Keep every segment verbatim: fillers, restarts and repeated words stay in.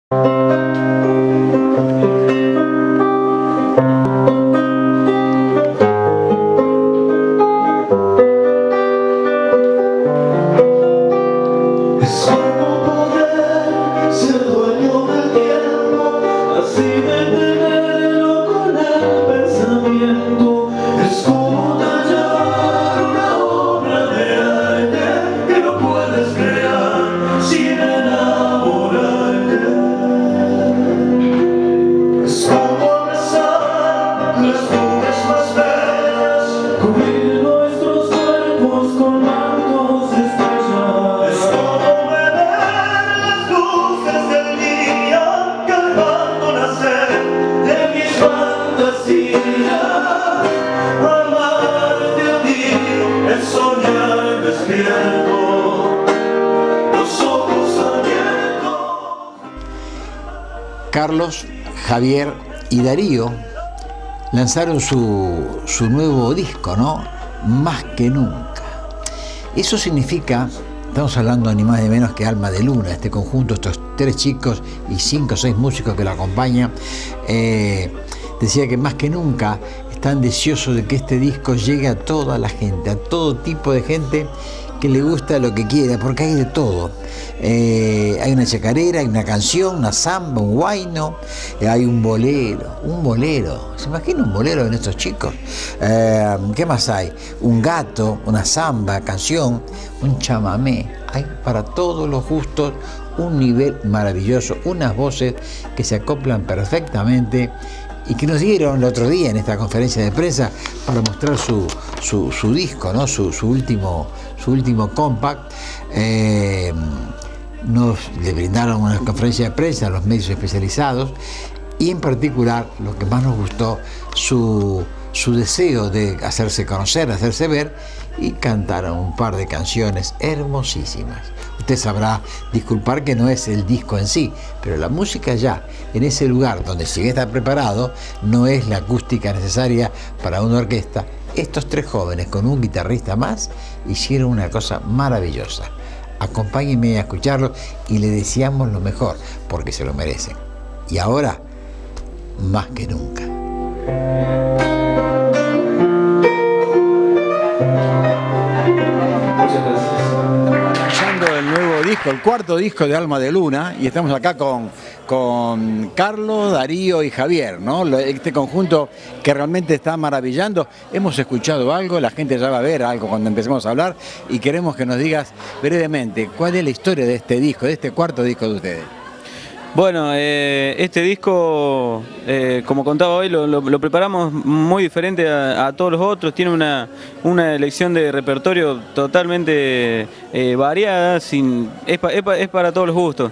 Carlos, Javier y Darío lanzaron su, su nuevo disco, ¿no? Más que nunca. Eso significa, estamos hablando ni más ni menos que Alma de Luna, este conjunto, estos tres chicos y cinco o seis músicos que lo acompañan, eh, decía que más que nunca están deseosos de que este disco llegue a toda la gente, a todo tipo de gente que le gusta lo que quiera, porque hay de todo. Eh, hay una chacarera, hay una canción, una samba, un huayno, eh, hay un bolero, un bolero. ¿Se imagina un bolero de estos chicos? Eh, ¿Qué más hay? Un gato, una samba, canción, un chamamé. Hay para todos los gustos un nivel maravilloso, unas voces que se acoplan perfectamente y que nos dieron el otro día en esta conferencia de prensa para mostrar su, su, su disco, ¿no? su, su, último, su último compact. Eh, nos le brindaron una conferencia de prensa a los medios especializados y en particular lo que más nos gustó, su, su deseo de hacerse conocer, hacerse ver, y cantaron un par de canciones hermosísimas. Usted sabrá disculpar que no es el disco en sí, pero la música ya, en ese lugar donde si está preparado, no es la acústica necesaria para una orquesta. Estos tres jóvenes con un guitarrista más hicieron una cosa maravillosa. Acompáñenme a escucharlos y le deseamos lo mejor, porque se lo merecen. Y ahora, más que nunca. Escuchando el nuevo disco, el cuarto disco de Alma de Luna, y estamos acá con, con Carlos, Darío y Javier, ¿no? Este conjunto que realmente está maravillando. Hemos escuchado algo, la gente ya va a ver algo cuando empecemos a hablar, y queremos que nos digas brevemente cuál es la historia de este disco, de este cuarto disco de ustedes. Bueno, eh, este disco, eh, como contaba hoy, lo, lo, lo preparamos muy diferente a, a todos los otros. Tiene una, una elección de repertorio totalmente eh, variada, sin, es, pa, es, pa, es para todos los gustos.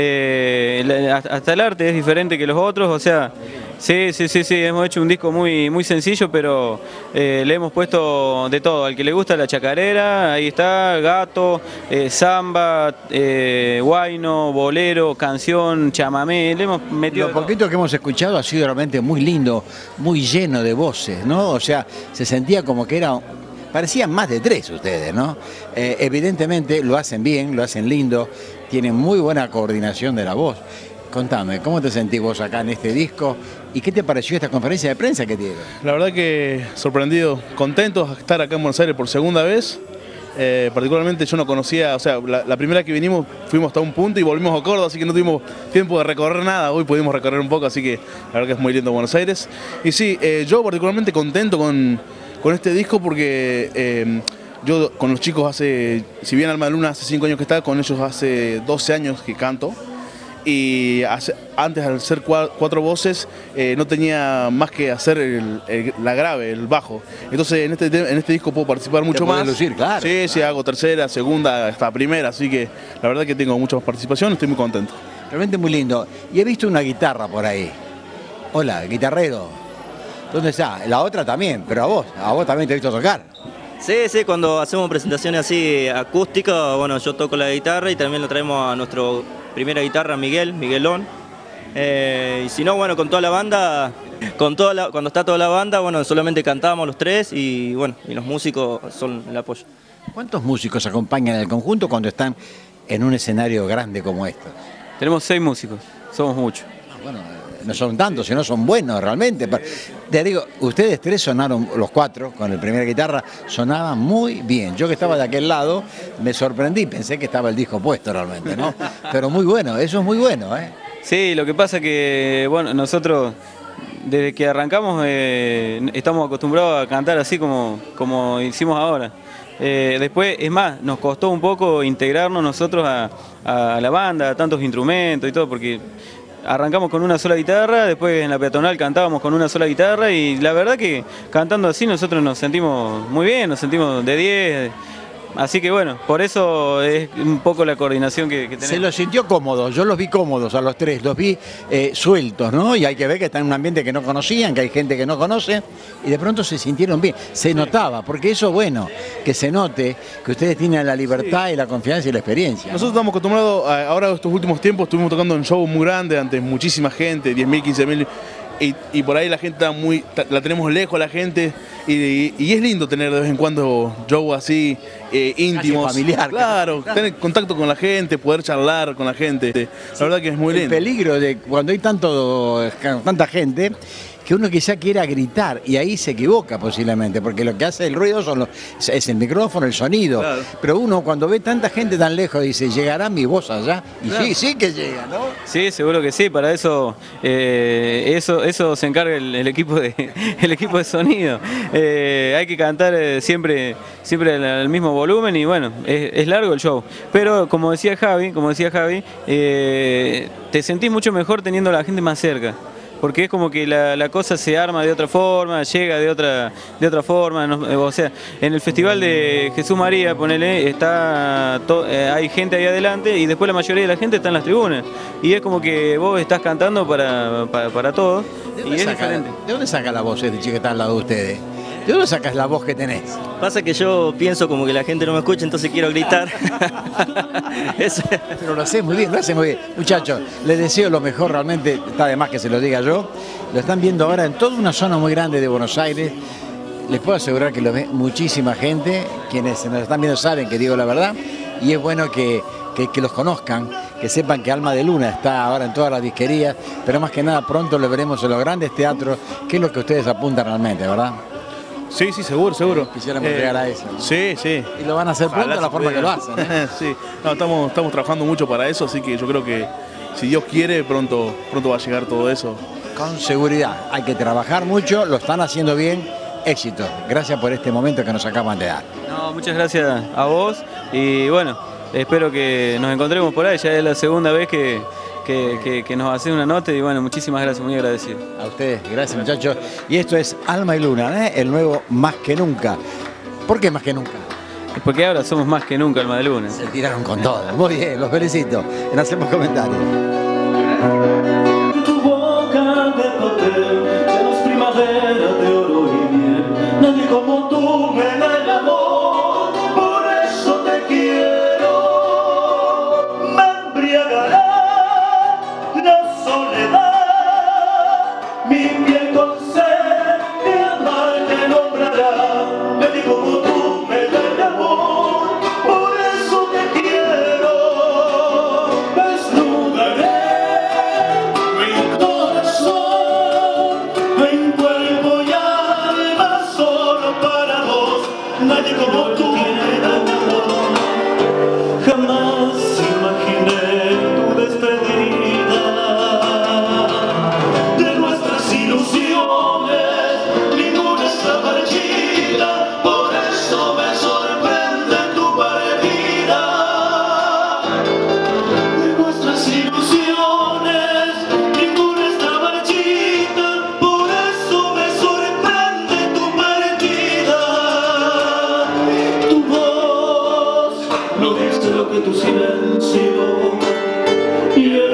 Eh, la, hasta el arte es diferente que los otros, o sea, sí, sí, sí, sí, hemos hecho un disco muy, muy sencillo, pero eh, le hemos puesto de todo. Al que le gusta la chacarera, ahí está, gato, eh, samba, eh, huayno, bolero, canción, chamamé, le hemos metido. Lo poquito que hemos escuchado ha sido realmente muy lindo, muy lleno de voces, ¿no? O sea, se sentía como que era, parecían más de tres ustedes, ¿no? Eh, evidentemente lo hacen bien, lo hacen lindo, tienen muy buena coordinación de la voz. Contame, ¿cómo te sentís vos acá en este disco? ¿Y qué te pareció esta conferencia de prensa que tiene? La verdad que sorprendido, contentos de estar acá en Buenos Aires por segunda vez. Eh, particularmente yo no conocía, o sea, la, la primera que vinimos fuimos hasta un punto y volvimos a Córdoba, así que no tuvimos tiempo de recorrer nada. Hoy pudimos recorrer un poco, así que la verdad que es muy lindo Buenos Aires. Y sí, eh, yo particularmente contento con, con este disco porque eh, yo con los chicos hace, si bien Alma de Luna hace cinco años que está, con ellos hace doce años que canto. Y hace, antes al ser cuatro voces eh, no tenía más que hacer el, el, la grave, el bajo. Entonces en este, en este disco puedo participar mucho más. Lucir, claro. Sí, sí, hago tercera, segunda, hasta primera, así que la verdad que tengo mucha más participación, estoy muy contento. Realmente muy lindo. Y he visto una guitarra por ahí. Hola, guitarrero. ¿Dónde está? La otra también, pero a vos, a vos también te he visto tocar. Sí, sí, cuando hacemos presentaciones así acústicas, bueno, yo toco la guitarra y también lo traemos a nuestro primera guitarra, Miguel, Miguelón. Eh, y si no, bueno, con toda la banda, con toda la, cuando está toda la banda, bueno, solamente cantamos los tres y bueno, y los músicos son el apoyo. ¿Cuántos músicos acompañan al conjunto cuando están en un escenario grande como este? Tenemos seis músicos, somos muchos. Bueno, no son tantos, sino son buenos realmente. Pero, te digo, ustedes tres sonaron, los cuatro, con el primera guitarra, sonaban muy bien. Yo que estaba de aquel lado, me sorprendí, pensé que estaba el disco puesto realmente, ¿no? Pero muy bueno, eso es muy bueno, ¿eh? Sí, lo que pasa que, bueno, nosotros desde que arrancamos eh, estamos acostumbrados a cantar así como, como hicimos ahora. Eh, después, es más, nos costó un poco integrarnos nosotros a, a la banda, a tantos instrumentos y todo, porque arrancamos con una sola guitarra, después en la peatonal cantábamos con una sola guitarra y la verdad que cantando así nosotros nos sentimos muy bien, nos sentimos de diez. Así que bueno, por eso es un poco la coordinación que, que tenemos. Se los sintió cómodos, yo los vi cómodos a los tres, los vi eh, sueltos, ¿no? Y hay que ver que están en un ambiente que no conocían, que hay gente que no conoce, y de pronto se sintieron bien. Se notaba, porque eso es bueno, que se note que ustedes tienen la libertad sí. y la confianza y la experiencia, ¿no? Nosotros estamos acostumbrados, a, ahora estos últimos tiempos estuvimos tocando en shows muy grandes, ante muchísima gente, diez mil, quince mil. Y, y por ahí la gente está muy, la tenemos lejos la gente y, y, y es lindo tener de vez en cuando shows así eh, íntimos, casi familiar, claro, claro, tener contacto con la gente, poder charlar con la gente, la sí, verdad que es muy lindo. El peligro de cuando hay tanto, tanta gente, que uno quizá quiera gritar y ahí se equivoca posiblemente, porque lo que hace el ruido son los, es el micrófono, el sonido, claro. Pero uno cuando ve tanta gente tan lejos dice, ¿llegará mi voz allá? Y claro. sí, sí que llega, ¿no? Sí, seguro que sí, para eso eh, eso, eso se encarga el, el, equipo, de, el equipo de sonido. Eh, hay que cantar eh, siempre, siempre al, al mismo volumen y bueno, es, es largo el show. Pero como decía Javi, como decía Javi eh, te sentís mucho mejor teniendo a la gente más cerca. Porque es como que la, la cosa se arma de otra forma, llega de otra de otra forma, no, o sea, en el festival de Jesús María, ponele, está to, eh, hay gente ahí adelante y después la mayoría de la gente está en las tribunas. Y es como que vos estás cantando para, para, para todos y es saca, diferente. ¿De dónde saca la voz este chico que está al lado de ustedes? ¿De dónde sacas la voz que tenés? Pasa que yo pienso como que la gente no me escucha, entonces quiero gritar. Pero lo haces muy bien, lo haces muy bien. Muchachos, les deseo lo mejor, realmente, está de más que se lo diga yo. Lo están viendo ahora en toda una zona muy grande de Buenos Aires. Les puedo asegurar que lo ve muchísima gente. Quienes nos están viendo saben que digo la verdad. Y es bueno que, que, que los conozcan, que sepan que Alma de Luna está ahora en todas las disquerías. Pero más que nada pronto lo veremos en los grandes teatros, que es lo que ustedes apuntan realmente, ¿verdad? Sí, sí, seguro, seguro. Quisiéramos eh, llegar a eso, ¿no? Sí, sí. Y lo van a hacer pronto de la forma que lo hacen, ¿eh? Sí, no, estamos, estamos trabajando mucho para eso, así que yo creo que si Dios quiere, pronto, pronto va a llegar todo eso. Con seguridad, hay que trabajar mucho, lo están haciendo bien, éxito. Gracias por este momento que nos acaban de dar. No, muchas gracias a vos y bueno, espero que nos encontremos por ahí, ya es la segunda vez que... Que, que, que nos hace una nota y bueno, muchísimas gracias, muy agradecido. A ustedes, gracias muchachos. Y esto es Alma y Luna, ¿eh? El nuevo Más que Nunca. ¿Por qué Más que Nunca? Porque ahora somos más que nunca Alma de Luna. Se tiraron con todo. Muy bien, los felicito. No hacemos comentarios. Tu boca de papel, ya no es primavera de oro y miel. Nadie como tú me da el amor, por eso te quiero. Me embriagará la soledad, mi piel con sed de amar te nombrará. Nadie como tú me da el amor, por eso te quiero. Desnudaré mi corazón en cuerpo y alma solo para vos. Nadie como tú me da el amor. Jamás imaginé tu despedida. De nuestras ilusiones ninguna está marchita, por eso me sorprende tu partida. De nuestras ilusiones ninguna está marchita, por eso me sorprende tu partida. Tu voz no dice lo que tu silencio y el